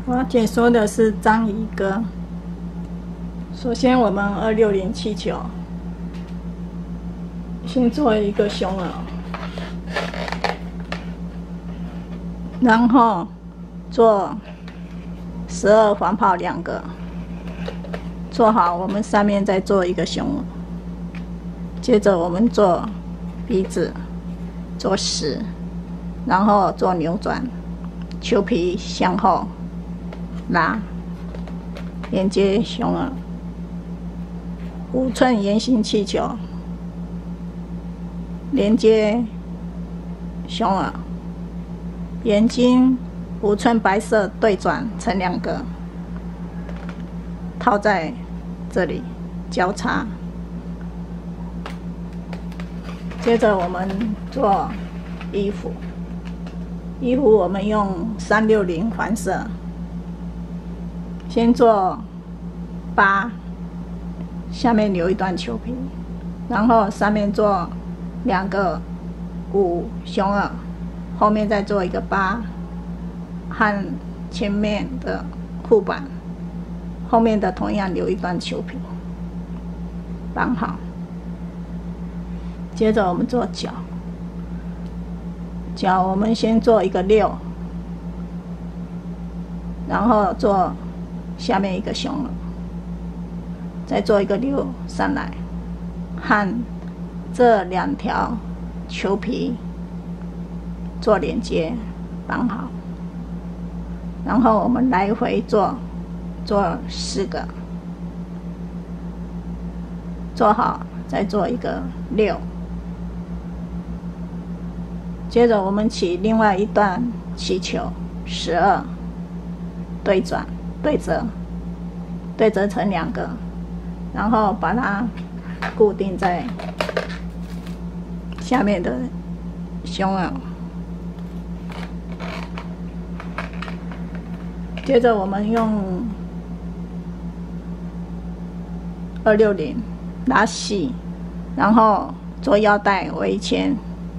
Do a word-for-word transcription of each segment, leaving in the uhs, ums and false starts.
我要解说的是章鱼哥。首先，我们二六零气球先做一个熊耳，然后做十二环泡两个，做好，我们上面再做一个熊耳。接着我们做鼻子，做十，然后做扭转，球皮向后拉，连接熊耳。五寸圆形气球连接熊耳，眼睛五寸白色对转成两个，套在这里交叉。接着我们做衣服，衣服我们用三六零环色，先做八，下面留一段球皮，然后上面做两个五熊耳，后面再做一个八，和前面的护板，后面的同样留一段球皮，绑好。接着我们做脚，脚我们先做一个六，然后做下面一个熊耳，再做一个六上来，和这两条球皮做连接，绑好。然后我们来回做，做四个，做好再做一个六。接着我们起另外一段气球十二，对转对折，对折成两个，然后把它固定在下面的熊耳。接着我们用二六零拉细，然后做腰带围牵，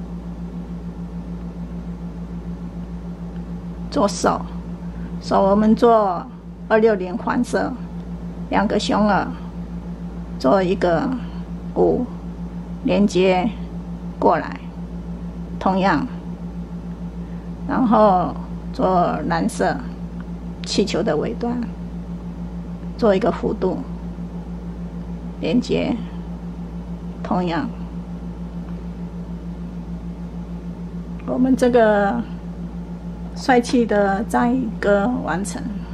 做手，手我们做二六零环色，两个熊耳，做一个五，连接过来，同样，然后做蓝色气球的尾端，做一个弧度，连接，同样，我们这个帅气的章鱼哥完成。